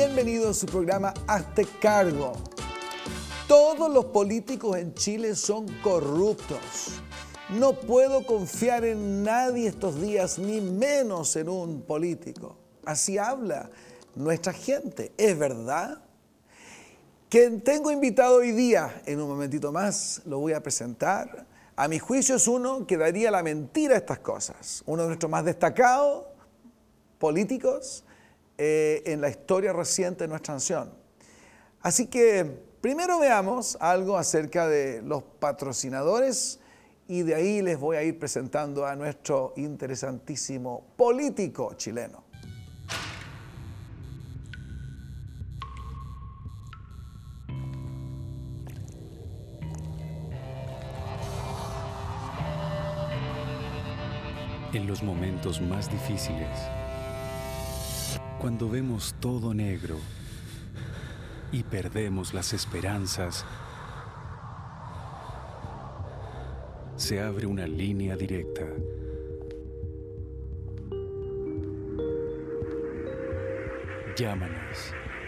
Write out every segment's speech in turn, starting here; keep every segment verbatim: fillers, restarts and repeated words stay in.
bienvenido a su programa Hazte Cargo. Todos los políticos en Chile son corruptos. No puedo confiar en nadie estos días, ni menos en un político. Así habla nuestra gente. ¿Es verdad? Quien tengo invitado hoy día, en un momentito más lo voy a presentar. A mi juicio es uno que daría la mentira a estas cosas. Uno de nuestros más destacados políticos eh, en la historia reciente de nuestra nación. Así que primero veamos algo acerca de los patrocinadores y de ahí les voy a ir presentando a nuestro interesantísimo político chileno. En los momentos más difíciles, cuando vemos todo negro y perdemos las esperanzas, se abre una línea directa. Llámanos.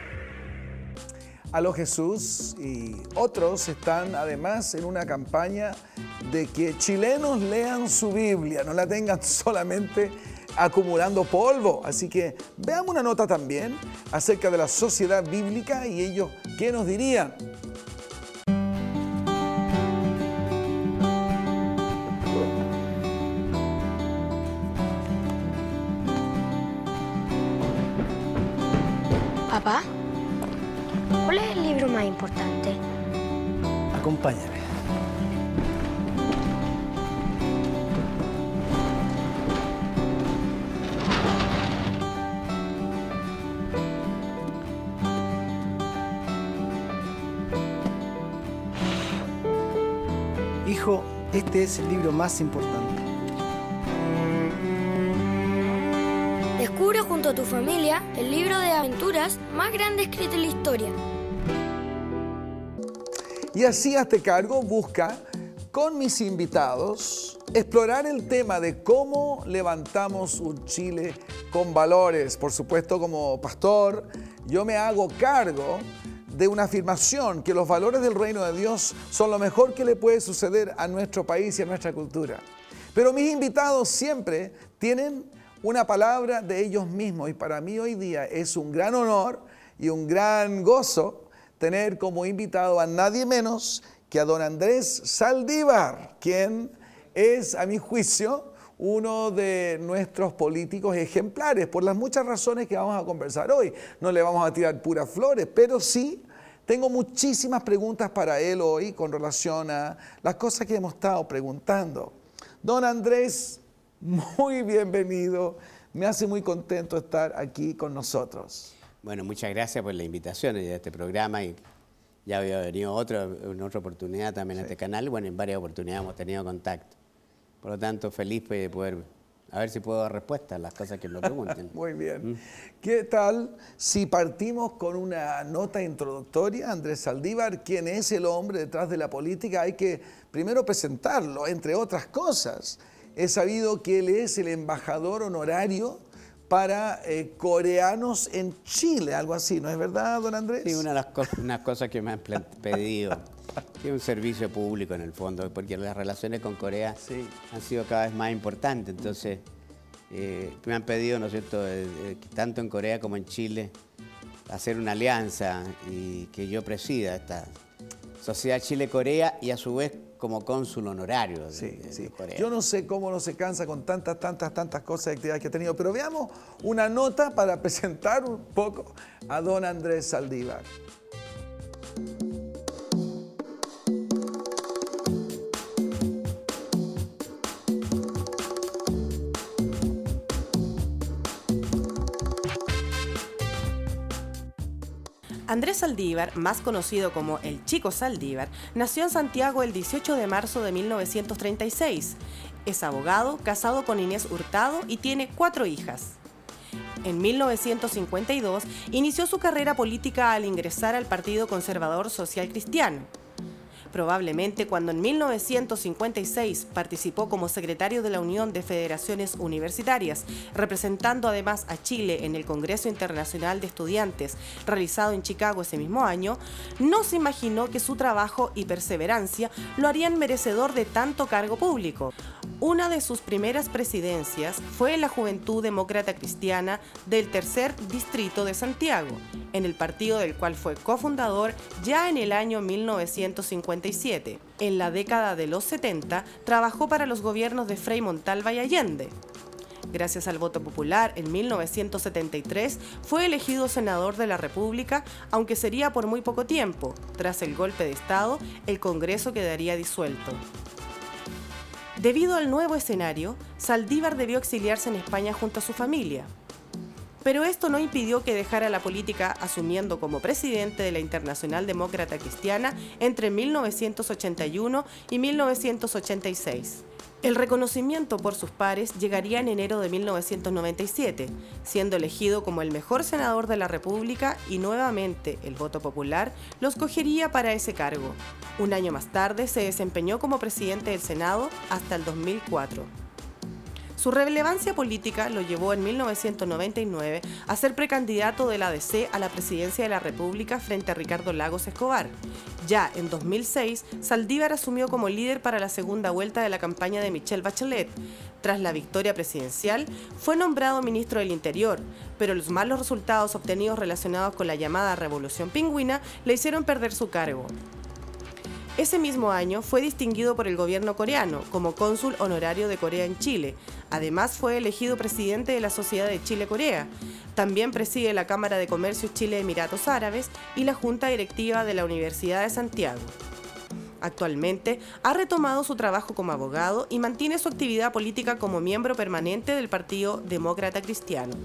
Aló Jesús y otros están además en una campaña de que chilenos lean su Biblia, no la tengan solamente acumulando polvo. Así que veamos una nota también acerca de la sociedad bíblica y ellos qué nos dirían. Papá, ¿cuál es el libro más importante? Acompáñame. Hijo, este es el libro más importante. Descubre junto a tu familia el libro de aventuras más grande escrito en la historia. Y así Hazte Cargo busca, con mis invitados, explorar el tema de cómo levantamos un Chile con valores. Por supuesto, como pastor, yo me hago cargo de una afirmación que los valores del reino de Dios son lo mejor que le puede suceder a nuestro país y a nuestra cultura. Pero mis invitados siempre tienen una palabra de ellos mismos y para mí hoy día es un gran honor y un gran gozo tener como invitado a nadie menos que a don Andrés Saldívar, quien es, a mi juicio, uno de nuestros políticos ejemplares, por las muchas razones que vamos a conversar hoy. No le vamos a tirar puras flores, pero sí tengo muchísimas preguntas para él hoy con relación a las cosas que hemos estado preguntando. Don Andrés, muy bienvenido. Me hace muy contento estar aquí con nosotros. Bueno, muchas gracias por la invitación a este programa y ya había venido otro, en otra oportunidad también a este canal. Bueno, en varias oportunidades hemos tenido contacto. Por lo tanto, feliz de poder, a ver si puedo dar respuesta a las cosas que me pregunten. Muy bien. ¿Mm? ¿Qué tal si partimos con una nota introductoria? Andrés Saldívar, ¿quién es el hombre detrás de la política? Hay que primero presentarlo, entre otras cosas. He sabido que él es el embajador honorario para eh, coreanos en Chile, algo así, ¿no es verdad, don Andrés? Sí, una de las cosas, unas cosas que me han pedido. Es un servicio público en el fondo, porque las relaciones con Corea sí. han sido cada vez más importantes. Entonces, eh, me han pedido, ¿no es cierto?, eh, eh, tanto en Corea como en Chile, hacer una alianza y que yo presida esta Sociedad Chile-Corea y a su vez como cónsul honorario de, sí, de, sí. de Corea. Yo no sé cómo no se cansa con tantas, tantas, tantas cosas y actividades que ha tenido, pero veamos una nota para presentar un poco a don Andrés Saldívar. Andrés Saldívar, más conocido como el Chico Saldívar, nació en Santiago el dieciocho de marzo de mil novecientos treinta y seis. Es abogado, casado con Inés Hurtado y tiene cuatro hijas. En mil novecientos cincuenta y dos inició su carrera política al ingresar al Partido Conservador Social Cristiano. Probablemente cuando en mil novecientos cincuenta y seis participó como secretario de la Unión de Federaciones Universitarias, representando además a Chile en el Congreso Internacional de Estudiantes realizado en Chicago ese mismo año, no se imaginó que su trabajo y perseverancia lo harían merecedor de tanto cargo público. Una de sus primeras presidencias fue en la Juventud Demócrata Cristiana del Tercer Distrito de Santiago, en el partido del cual fue cofundador ya en el año mil novecientos cincuenta y siete. En la década de los setenta trabajó para los gobiernos de Frei Montalva y Allende. Gracias al voto popular, en mil novecientos setenta y tres fue elegido senador de la República, aunque sería por muy poco tiempo. Tras el golpe de Estado, el Congreso quedaría disuelto. Debido al nuevo escenario, Saldívar debió exiliarse en España junto a su familia. Pero esto no impidió que dejara la política asumiendo como presidente de la Internacional Demócrata Cristiana entre mil novecientos ochenta y uno y mil novecientos ochenta y seis. El reconocimiento por sus pares llegaría en enero de mil novecientos noventa y siete, siendo elegido como el mejor senador de la República y nuevamente el voto popular lo escogería para ese cargo. Un año más tarde se desempeñó como presidente del Senado hasta el dos mil cuatro. Su relevancia política lo llevó en mil novecientos noventa y nueve a ser precandidato del A D C a la presidencia de la República frente a Ricardo Lagos Escobar. Ya en dos mil seis, Saldívar asumió como líder para la segunda vuelta de la campaña de Michelle Bachelet. Tras la victoria presidencial, fue nombrado ministro del Interior, pero los malos resultados obtenidos relacionados con la llamada Revolución Pingüina le hicieron perder su cargo. Ese mismo año fue distinguido por el gobierno coreano como cónsul honorario de Corea en Chile. Además fue elegido presidente de la Sociedad de Chile-Corea. También preside la Cámara de Comercio Chile-Emiratos Árabes y la Junta Directiva de la Universidad de Santiago. Actualmente ha retomado su trabajo como abogado y mantiene su actividad política como miembro permanente del Partido Demócrata Cristiano.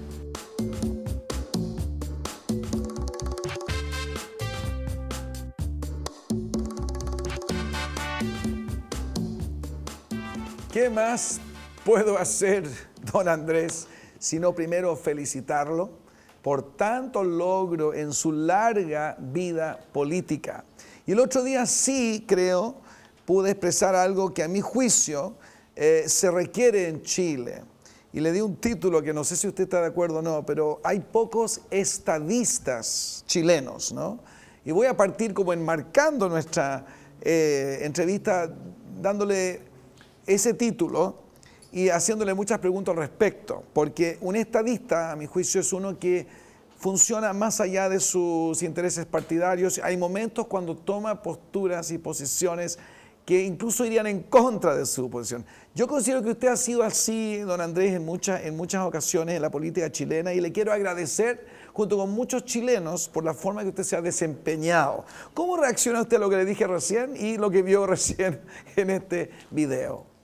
¿Qué más puedo hacer, don Andrés, sino primero felicitarlo por tanto logro en su larga vida política? Y el otro día sí, creo, pude expresar algo que a mi juicio eh, se requiere en Chile. Y le di un título que no sé si usted está de acuerdo o no, pero hay pocos estadistas chilenos, ¿no? Y voy a partir como enmarcando nuestra eh, entrevista dándole ese título y haciéndole muchas preguntas al respecto, porque un estadista, a mi juicio, es uno que funciona más allá de sus intereses partidarios. Hay momentos cuando toma posturas y posiciones que incluso irían en contra de su posición. Yo considero que usted ha sido así, don Andrés, en muchas, en muchas ocasiones en la política chilena, y le quiero agradecer junto con muchos chilenos por la forma que usted se ha desempeñado. ¿Cómo reacciona usted a lo que le dije recién y lo que vio recién en este video?